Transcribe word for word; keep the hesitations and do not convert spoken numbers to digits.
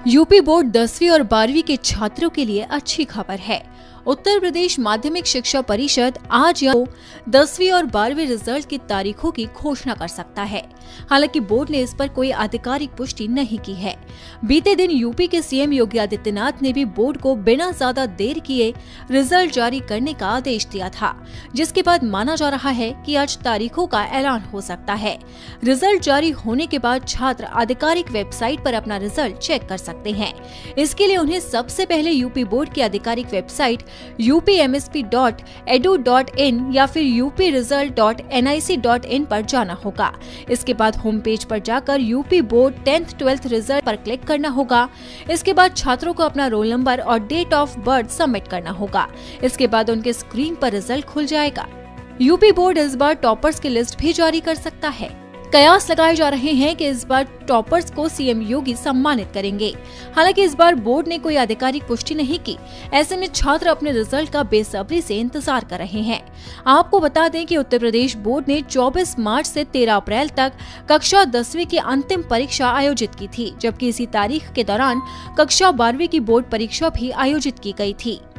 UP board दसवीं और बारहवीं के छात्रों के लिए अच्छी खबर है। उत्तर प्रदेश माध्यमिक शिक्षा परिषद आज या दसवीं और बारहवीं रिजल्ट की तारीखों की घोषणा कर सकता है। हालांकि बोर्ड ने इस पर कोई आधिकारिक पुष्टि नहीं की है। बीते दिन यूपी के सीएम योगी आदित्यनाथ ने भी बोर्ड को बिना ज्यादा देर किए रिजल्ट जारी करने का आदेश दिया था, जिसके बाद माना जा रहा है कि आज तारीखों का ऐलान हो सकता है। रिजल्ट जारी होने के बाद छात्र आधिकारिक वेबसाइट पर अपना रिजल्ट चेक कर सकते हैं। इसके लिए उन्हें सबसे पहले यूपी बोर्ड की आधिकारिक website U P M S P dot edu dot in या फिर U P result dot N I C dot in पर जाना होगा। इसके बाद होम पेज पर जाकर UP board tenth twelfth result पर क्लिक करना होगा। इसके बाद छात्रों को अपना रोल नंबर और डेट ऑफ बर्थ सबमिट करना होगा। इसके बाद उनके स्क्रीन पर रिजल्ट खुल जाएगा। यूपी बोर्ड इस बार टॉपर्स की लिस्ट भी जारी कर सकता है। कयास लगाए जा रहे हैं कि इस बार टॉपर्स को सीएम योगी सम्मानित करेंगे। हालांकि इस बार बोर्ड ने कोई आधिकारिक पुष्टि नहीं की। ऐसे में छात्र अपने रिजल्ट का बेसब्री से इंतजार कर रहे हैं। आपको बता दें कि उत्तर प्रदेश बोर्ड ने चौबीस मार्च से तेरह अप्रैल तक कक्षा दसवीं की अंतिम परीक्षा आयोजित की थी, जबकि इसी तारीख के दौरान कक्षा बारहवीं की बोर्ड परीक्षा भी आयोजित की गई थी।